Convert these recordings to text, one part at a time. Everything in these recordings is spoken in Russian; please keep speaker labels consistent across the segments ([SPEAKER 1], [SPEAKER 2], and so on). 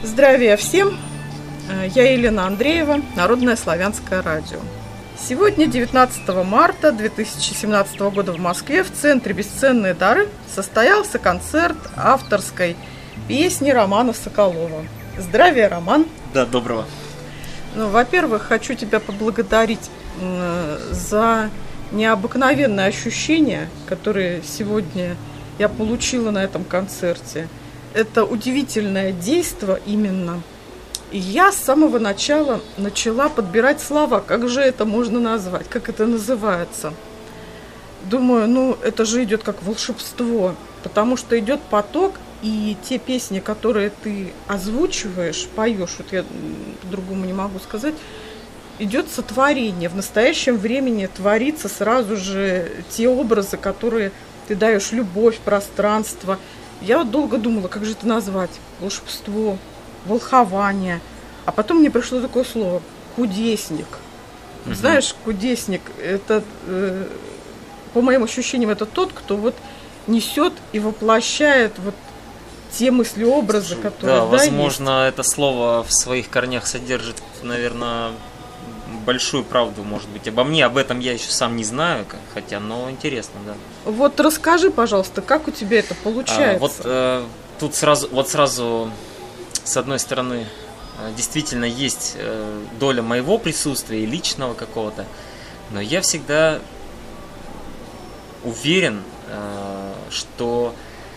[SPEAKER 1] Здравия всем! Я Елена Андреева, Народное славянское радио. Сегодня, 19 марта 2017 года в Москве, в Центре «Бесценные дары» состоялся концерт авторской песни Романа Соколова. Здравия, Роман!
[SPEAKER 2] Да, доброго!
[SPEAKER 1] Во-первых, хочу тебя поблагодарить за необыкновенные ощущения, которые сегодня я получила на этом концерте. Это удивительное действо именно. И я с самого начала начала подбирать слова, как же это можно назвать, как это называется. Думаю, это же идет как волшебство, потому что идет поток, и те песни, которые ты озвучиваешь, поешь, вот я по-другому не могу сказать, идет сотворение. В настоящем времени творится сразу же те образы, которые ты даешь: любовь, пространство. Я вот долго думала, как же это назвать. Волшебство, волхование. А потом мне пришло такое слово — кудесник. Знаешь, кудесник — это, по моим ощущениям, это тот, кто вот несет и воплощает вот те мысли-образы, которые...
[SPEAKER 2] Да, возможно, это слово в своих корнях содержит, наверное, большую правду, может быть, обо мне. Об этом я еще сам не знаю, хотя, но интересно, да.
[SPEAKER 1] Вот расскажи, пожалуйста, как у тебя это получается?
[SPEAKER 2] Тут сразу, с одной стороны, действительно есть доля моего присутствия и личного какого-то, но я всегда уверен, что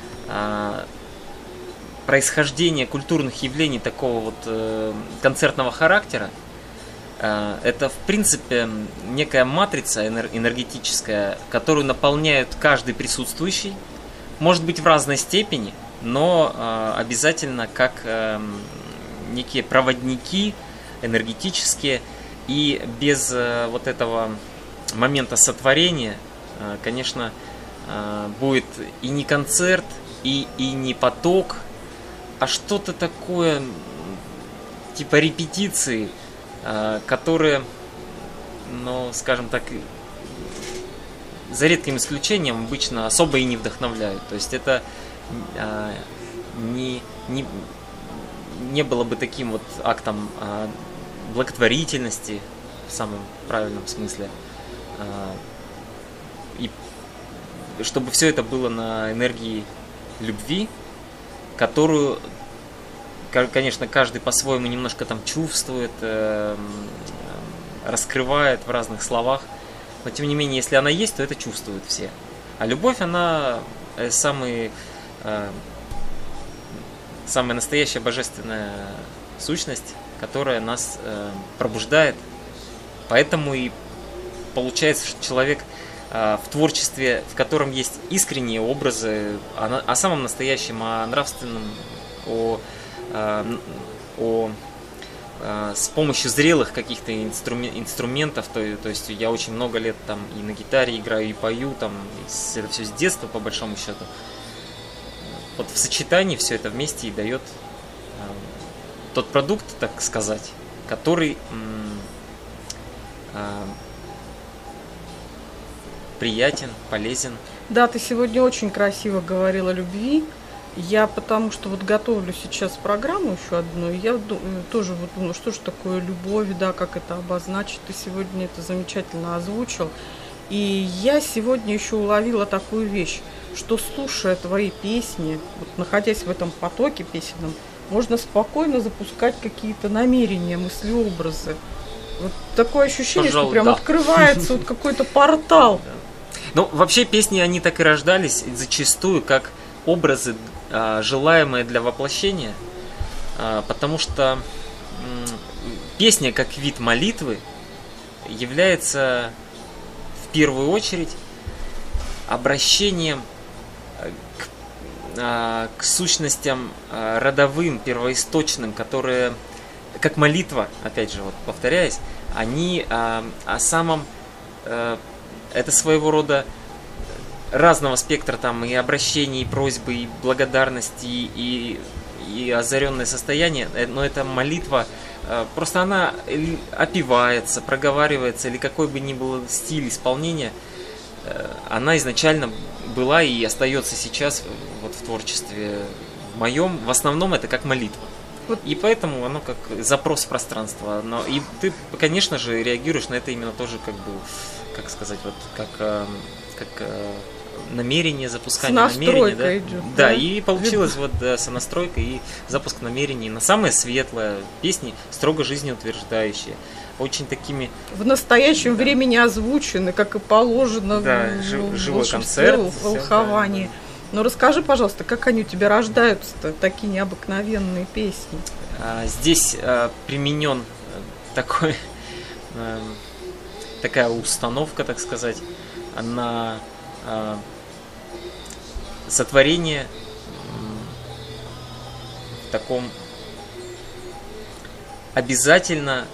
[SPEAKER 2] происхождение культурных явлений такого вот концертного характера это, в принципе, некая матрица энергетическая, которую наполняют каждый присутствующий, может быть, в разной степени, но обязательно как некие проводники энергетические. И без вот этого момента сотворения, конечно, будет и не концерт, и не поток, а что-то такое типа репетиции, которые, скажем так, за редким исключением обычно особо и не вдохновляют. То есть это не было бы таким вот актом благотворительности в самом правильном смысле. И чтобы все это было на энергии любви, которую, конечно, каждый по-своему немножко там чувствует, раскрывает в разных словах, но тем не менее, если она есть, то это чувствуют все. А любовь, она самая настоящая божественная сущность, которая нас пробуждает. Поэтому и получается, что человек в творчестве, в котором есть искренние образы о самом настоящем, о нравственном, с помощью зрелых каких-то инструментов, то есть я очень много лет там и на гитаре играю, и пою, там, это все с детства, по большому счету. Вот в сочетании все это вместе и дает тот продукт, так сказать, который приятен, полезен. Да,
[SPEAKER 1] ты сегодня очень красиво говорила о любви. Я потому что вот готовлю сейчас программу еще одну, и я тоже вот думаю, что же такое любовь, да, как это обозначить. Ты сегодня это замечательно озвучил. И я сегодня еще уловила такую вещь, что, слушая твои песни, вот находясь в этом потоке песенном, можно спокойно запускать какие-то намерения, мысли-образы. Вот такое ощущение, что прям открывается вот какой-то портал.
[SPEAKER 2] Вообще песни, они так и рождались зачастую как образы, желаемые для воплощения, потому что песня как вид молитвы является в первую очередь обращением к сущностям родовым, первоисточным, которые, как молитва, опять же, вот повторяясь, они о самом, это своего рода разного спектра там и обращений, и просьбы, и благодарности, и озаренное состояние, но эта молитва, просто она опевается, проговаривается, или какой бы ни был стиль исполнения, она изначально была и остается сейчас вот в творчестве в моем, в основном это как молитва.
[SPEAKER 1] Вот.
[SPEAKER 2] И поэтому оно как запрос пространства. Но и ты, конечно же, реагируешь на это именно тоже как бы, как сказать, вот как намерение, запускание намерения. Да?
[SPEAKER 1] Идет,
[SPEAKER 2] да, и получилось вот сонастройка и запуск намерений на самое светлое, песни строго жизнеутверждающие. Очень такими...
[SPEAKER 1] В настоящем времени озвучены, как и положено,
[SPEAKER 2] живой концерт,
[SPEAKER 1] в волховании. Да. Но расскажи, пожалуйста, как они у тебя рождаются-то, такие необыкновенные песни?
[SPEAKER 2] Здесь применен такая установка, так сказать, на сотворение в таком обязательно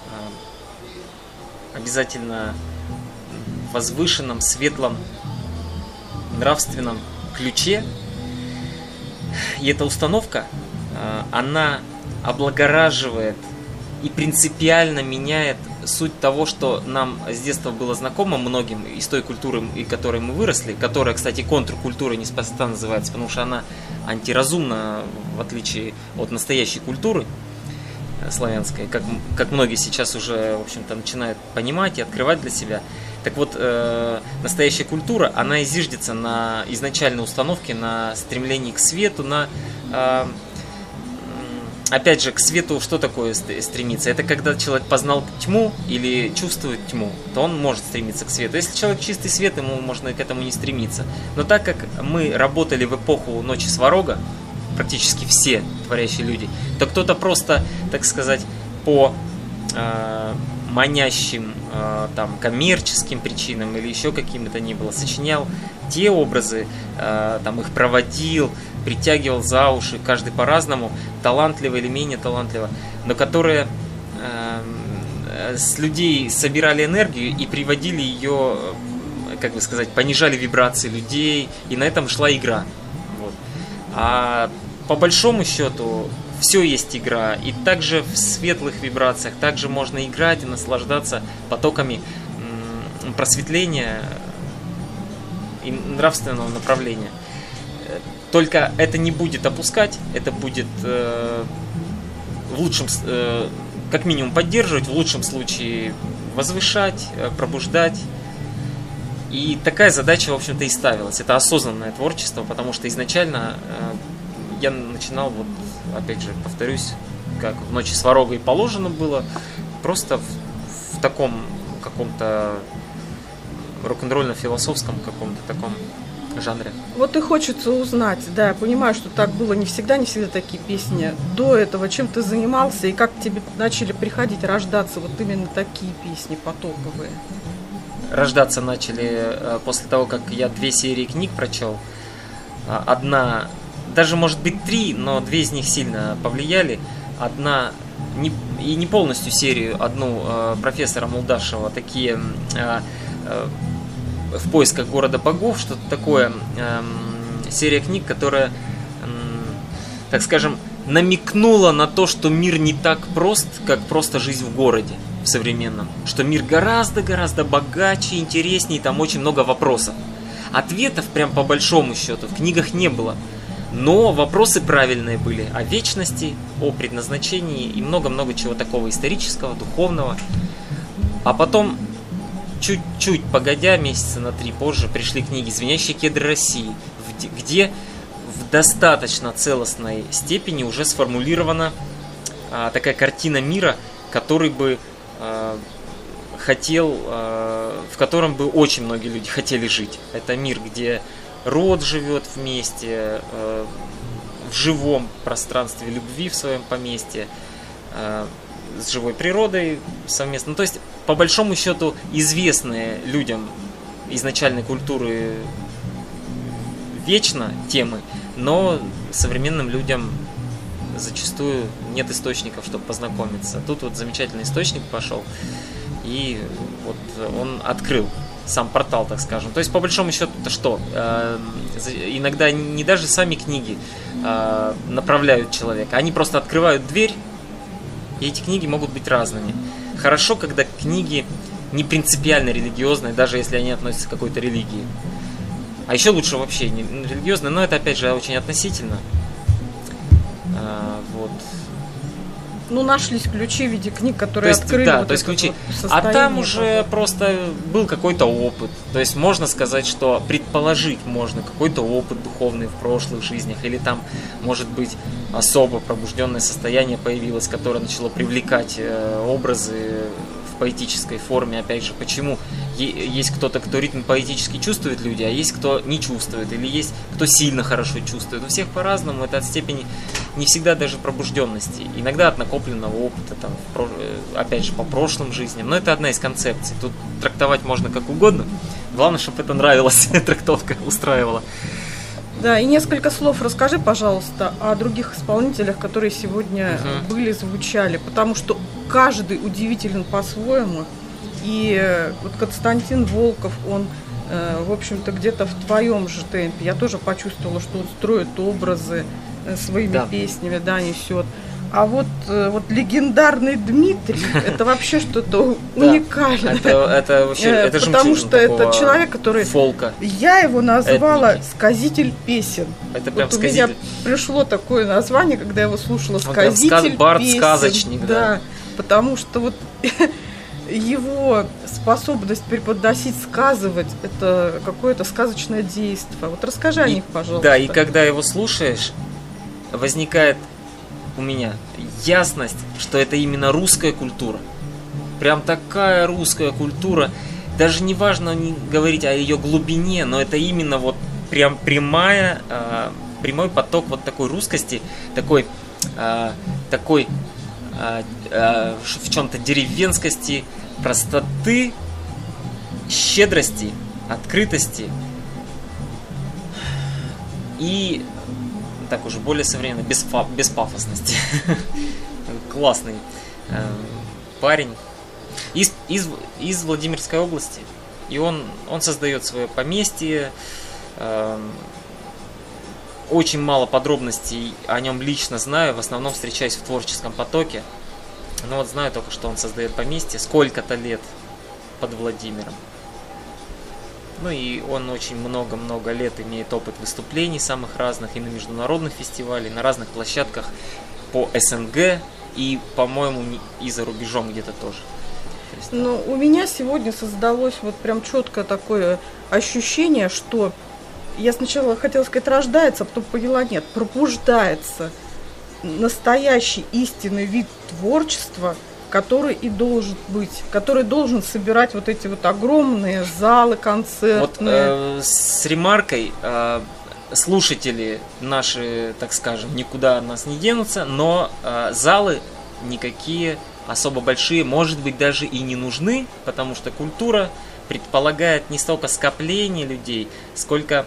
[SPEAKER 2] возвышенном, светлом, нравственном ключе. И эта установка, она облагораживает и принципиально меняет суть того, что нам с детства было знакомо многим из той культуры, и которой мы выросли, которая, кстати, контркультура неспроста называется, потому что она антиразумна, в отличие от настоящей культуры славянской, как многие сейчас уже, в общем-то, начинают понимать и открывать для себя. Так вот, настоящая культура, она изиждется на изначальной установке, на стремлении к свету, на... Опять же, к свету что такое стремиться? Это когда человек познал тьму или чувствует тьму, то он может стремиться к свету. Если человек чистый свет, ему можно к этому не стремиться. Но так как мы работали в эпоху Ночи Сварога, практически все творящие люди, то кто-то просто, так сказать, по манящим там коммерческим причинам или еще каким-то ни было сочинял те образы, там их проводил, притягивал за уши, каждый по-разному, талантливо или менее талантливо, но которые с людей собирали энергию и приводили ее, как бы сказать, понижали вибрации людей, и на этом шла игра. Вот. А по большому счету все есть игра, и также в светлых вибрациях также можно играть и наслаждаться потоками просветления и нравственного направления. Только это не будет опускать, это будет в лучшем, как минимум поддерживать, в лучшем случае возвышать, пробуждать. И такая задача, в общем-то, и ставилась. Это осознанное творчество, потому что изначально я начинал, вот, опять же, повторюсь, как в Ночи Сварога и положено было, просто в таком каком-то рок-н-ролльно-философском каком-то таком жанре.
[SPEAKER 1] Вот и хочется узнать, да, я понимаю, что так было не всегда такие песни. До этого чем ты занимался и как тебе начали приходить, рождаться вот именно такие песни потоковые?
[SPEAKER 2] Рождаться начали после того, как я 2 серии книг прочел. Одна, даже может быть 3, но 2 из них сильно повлияли. Одна, и не полностью серию, одну профессора Молдашева, такие «В поисках города богов», что-то такое, серия книг, которая, так скажем, намекнула на то, что мир не так прост, как просто жизнь в городе, в современном. Что мир гораздо-гораздо богаче, интереснее, там очень много вопросов. Ответов, прям по большому счету, в книгах не было. Но вопросы правильные были о вечности, о предназначении и много-много чего такого исторического, духовного. А потом, чуть-чуть погодя, месяца на 3 позже, пришли книги «Звенящие кедры России», где в достаточно целостной степени уже сформулирована такая картина мира, который бы хотел, в котором бы очень многие люди хотели жить. Это мир, где род живет вместе, в живом пространстве любви в своем поместье, с живой природой совместно. Ну, то есть, по большому счету, известные людям изначальной культуры вечно темы, но современным людям зачастую нет источников, чтобы познакомиться. Тут вот замечательный источник пошел, и вот он открыл сам портал, так скажем. То есть, по большому счету-то что? Иногда не даже сами книги направляют человека, они просто открывают дверь, и эти книги могут быть разными. Хорошо, когда книги не принципиально религиозные, даже если они относятся к какой-то религии. А еще лучше вообще не религиозные, но это опять же очень относительно. Вот.
[SPEAKER 1] ну, нашлись ключи в виде книг, которые
[SPEAKER 2] то есть,
[SPEAKER 1] открыли
[SPEAKER 2] да,
[SPEAKER 1] вот
[SPEAKER 2] то есть
[SPEAKER 1] это
[SPEAKER 2] ключи.
[SPEAKER 1] вот
[SPEAKER 2] А там уже
[SPEAKER 1] состояние.
[SPEAKER 2] просто был какой-то опыт. То есть можно сказать, что предположить можно какой-то опыт духовный в прошлых жизнях, или там, может быть, особо пробужденное состояние появилось, которое начало привлекать образы в поэтической форме. Опять же, почему? Есть кто-то, кто ритм поэтически чувствует люди, а есть кто не чувствует, или есть кто сильно хорошо чувствует. У всех по-разному, это от степени не всегда даже пробужденности. Иногда от накопленного опыта, там, опять же, по прошлым жизням. Но это одна из концепций. Тут трактовать можно как угодно. Главное, чтобы это нравилось, трактовка устраивала.
[SPEAKER 1] Да, и несколько слов расскажи, пожалуйста, о других исполнителях, которые сегодня были, звучали, потому что каждый удивителен по-своему. И вот Константин Волков, он, в общем-то, где-то в твоем же темпе. Я тоже почувствовала, что он строит образы своими песнями, да, несет. А вот легендарный Дмитрий, это вообще что-то уникальное.
[SPEAKER 2] Это вообще, это же
[SPEAKER 1] потому что это человек, который...
[SPEAKER 2] Фолка.
[SPEAKER 1] Я его назвала «Сказитель песен».
[SPEAKER 2] Это прям
[SPEAKER 1] вот у меня пришло такое название, когда я его слушала, «Сказитель
[SPEAKER 2] Бард,
[SPEAKER 1] песен».
[SPEAKER 2] сказочник,
[SPEAKER 1] да. Потому что вот его способность преподносить, сказывать, это какое-то сказочное действие. Вот расскажи о них, пожалуйста.
[SPEAKER 2] Да, и когда его слушаешь, возникает у меня ясность, что это именно русская культура. Прям такая русская культура. Даже не важно не говорить о ее глубине, но это именно вот прям прямой поток вот такой русскости, такой в чем-то деревенскости, простоты, щедрости, открытости и так уже более современно, без пафосности. Классный парень из Владимирской области. И он создает свое поместье. Очень мало подробностей о нем лично знаю, в основном встречаюсь в творческом потоке. Но вот знаю только, что он создает поместье сколько-то лет под Владимиром. Ну и он очень много-много лет имеет опыт выступлений самых разных, и на международных фестивалях, и на разных площадках по СНГ, и, по-моему, и за рубежом где-то тоже.
[SPEAKER 1] Ну, у меня сегодня создалось вот прям четкое такое ощущение, что я сначала хотела сказать рождается, а потом поняла нет, пробуждается настоящий истинный вид творчества, который и должен быть, который должен собирать вот эти вот огромные залы концертные.
[SPEAKER 2] Вот с ремаркой, слушатели наши, так скажем, никуда от нас не денутся, но залы никакие особо большие, может быть, даже и не нужны, потому что культура предполагает не столько скопление людей, сколько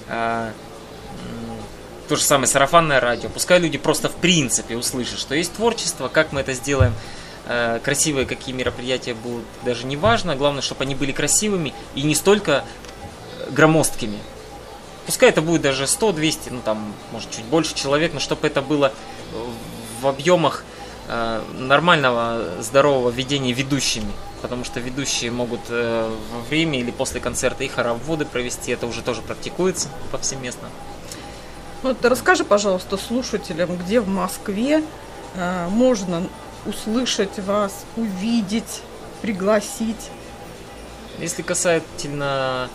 [SPEAKER 2] то же самое сарафанное радио. Пускай люди просто в принципе услышат, что есть творчество, как мы это сделаем, красивые какие мероприятия будут, даже не важно. Главное, чтобы они были красивыми и не столько громоздкими. Пускай это будет даже 100, 200, ну там, может, чуть больше человек, но чтобы это было в объемах нормального, здорового ведения ведущими. Потому что ведущие могут во время или после концерта и хороводы провести. Это уже тоже практикуется повсеместно.
[SPEAKER 1] Вот расскажи, пожалуйста, слушателям, где в Москве можно услышать вас, увидеть, пригласить.
[SPEAKER 2] Если касательно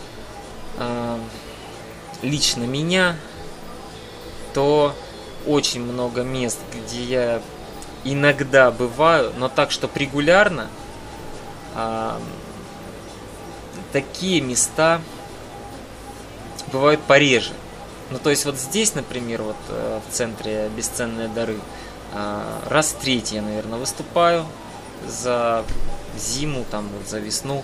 [SPEAKER 2] лично меня, то очень много мест, где я иногда бываю, но так, что регулярно. Такие места бывают пореже. Ну, то есть вот здесь, например, вот в центре «Бесценные дары», раз в третий я, наверное, выступаю за зиму, там вот за весну.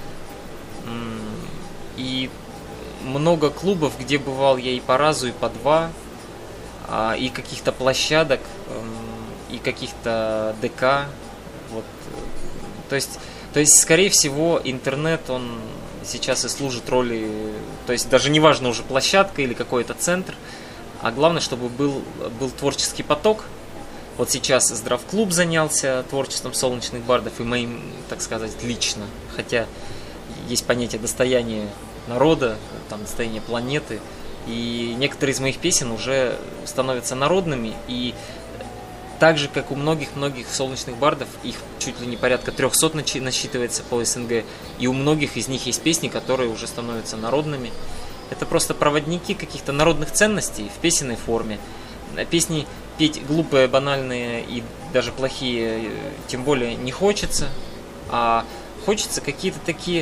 [SPEAKER 2] И много клубов, где бывал я и по разу, и по два, и каких-то площадок, и каких-то ДК. Вот. То есть, скорее всего, интернет, он сейчас и служит роли, то есть даже не важно уже площадка или какой-то центр, а главное, чтобы был творческий поток. Вот сейчас Здравклуб занялся творчеством солнечных бардов и моим, так сказать, лично, хотя есть понятие достояния народа, там, достояние планеты, и некоторые из моих песен уже становятся народными, и так же, как у многих-многих солнечных бардов, их чуть ли не порядка 300 насчитывается по СНГ, и у многих из них есть песни, которые уже становятся народными. Это просто проводники каких-то народных ценностей в песенной форме. Песни петь глупые, банальные и даже плохие, тем более не хочется, а хочется какие-то такие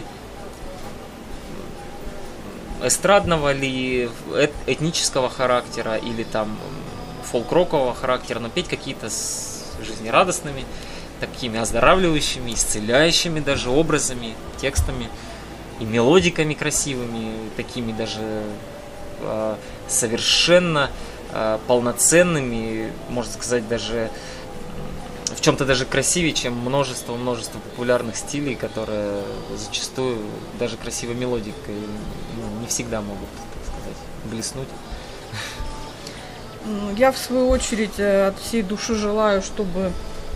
[SPEAKER 2] эстрадного ли, этнического характера или там фолк-рокового характера, но петь какие-то с жизнерадостными, такими оздоравливающими, исцеляющими даже образами, текстами и мелодиками красивыми, такими даже совершенно полноценными, можно сказать, даже в чем-то даже красивее, чем множество популярных стилей, которые зачастую даже красивой мелодикой не всегда могут, так сказать, блеснуть.
[SPEAKER 1] Я, в свою очередь, от всей души желаю, чтобы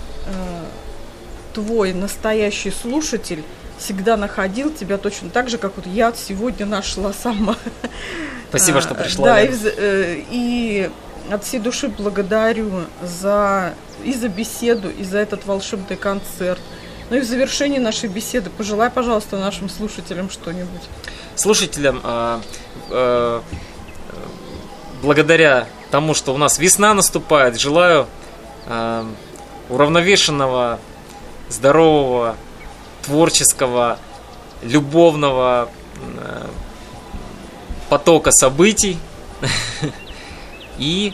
[SPEAKER 1] твой настоящий слушатель всегда находил тебя точно так же, как вот я сегодня нашла сама.
[SPEAKER 2] Спасибо, что пришла.
[SPEAKER 1] Да, и от всей души благодарю за беседу, и за этот волшебный концерт. Ну и в завершении нашей беседы пожелай, пожалуйста, нашим слушателям что-нибудь.
[SPEAKER 2] Слушателям, благодаря тому, что у нас весна наступает, желаю уравновешенного, здорового, творческого, любовного потока событий и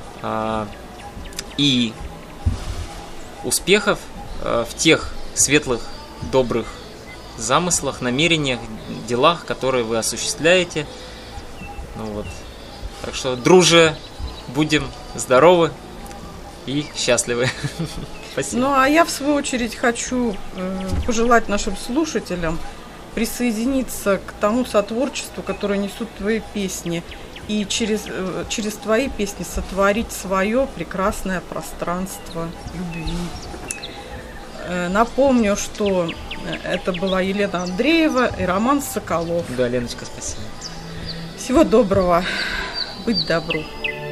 [SPEAKER 2] успехов в тех светлых, добрых замыслах, намерениях, делах, которые вы осуществляете. Ну вот. Так что, друже, будем здоровы и счастливы. Спасибо.
[SPEAKER 1] Ну, а я, в свою очередь, хочу пожелать нашим слушателям присоединиться к тому сотворчеству, которое несут твои песни, и через твои песни сотворить свое прекрасное пространство любви. Напомню, что это была Елена Андреева и Роман Соколов.
[SPEAKER 2] Да, Леночка, спасибо.
[SPEAKER 1] Всего доброго. Быть добру.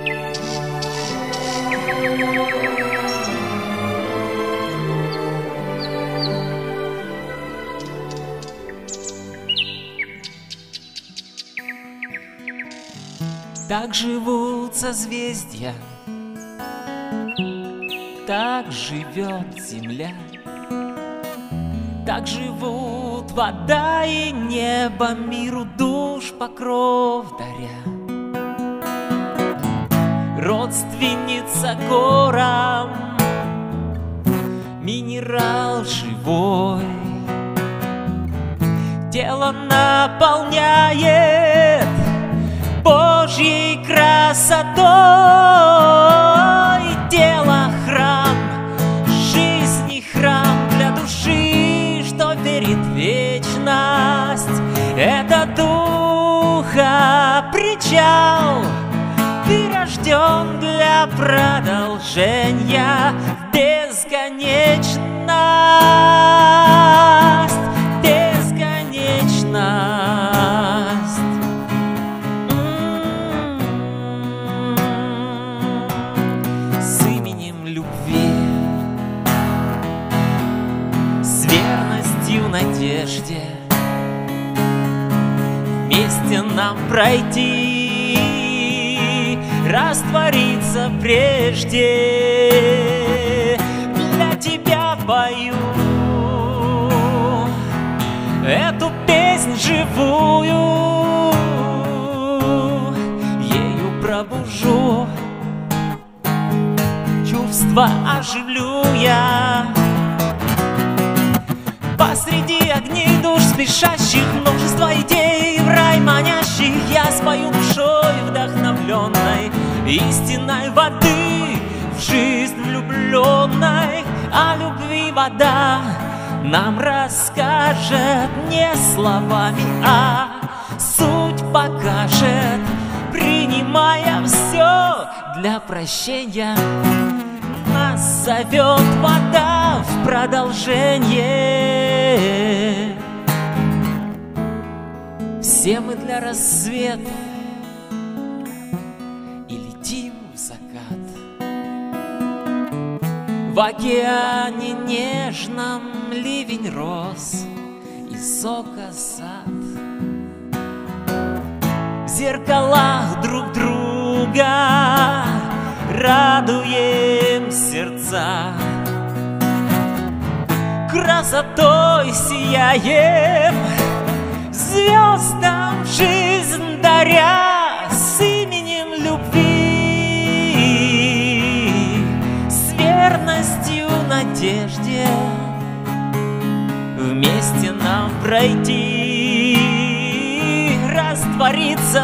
[SPEAKER 3] Так живут созвездия, так живет земля, так живут вода и небо, миру душ покров даря. Родственница горам, минерал живой, тело наполняет Божьей красотой. Тело — храм жизни, храм для души, что верит в вечность. Это духа причал, ты рожден для продолжения в бесконечность. С именем любви, с верностью надежде вместе нам пройти, раствориться прежде. Для тебя пою эту песнь живую, ею пробужу, чувства оживлю я. Посреди огней душ спешащих, множество идей в рай манящих, я спою душой вдохновленной истинной воды в жизнь влюбленной. О любви вода нам расскажет не словами, а суть покажет, принимая все для прощения. Нас зовет вода в продолжение. Все мы для рассвета и летим в закат. В океане нежном ливень рос и сока сад. В зеркалах друг друга радуем сердца. Красотой сияем, звездам жизнь даря, с именем любви, с верностью надежде вместе нам пройти, раствориться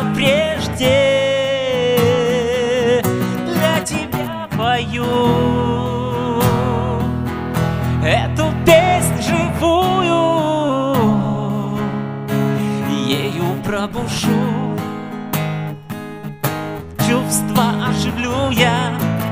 [SPEAKER 3] прежде. Для тебя пою эту песнь живую, ею пробужу, чувства оживлю я.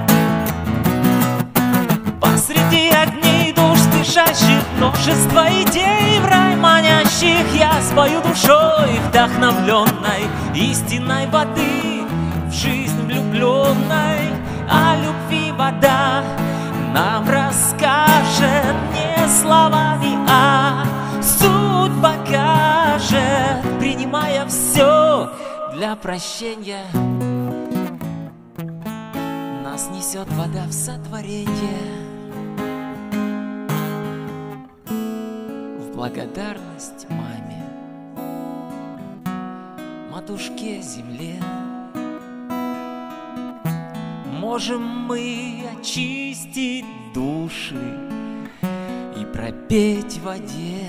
[SPEAKER 3] Посреди огней душ спешащих, множество идей в рай манящих, я спою душой вдохновленной истинной воды, в жизнь влюбленной, о любви вода нам расскажет не словами, а суть покажет, принимая все для прощения. Нас несет вода в сотворение, в благодарность маме, матушке земле. Можем мы очистить души и пропеть в воде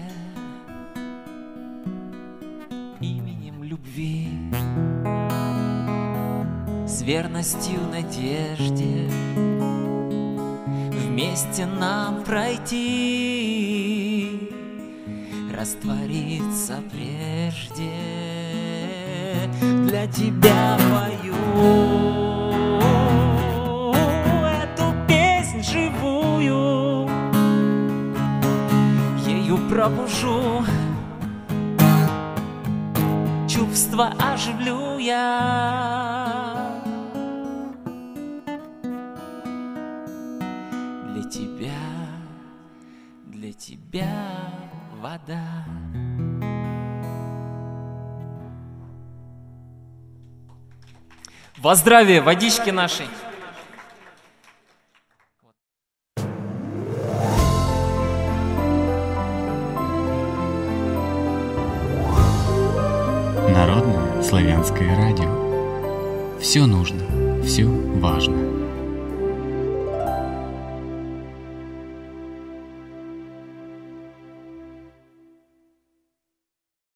[SPEAKER 3] именем любви, с верностью надежде вместе нам пройти, раствориться прежде. Для тебя пою живую, ею пробужу, чувства оживлю я. Для тебя вода. Во здравие водички нашей.
[SPEAKER 4] Народное славянское радио. Все нужно, все важно.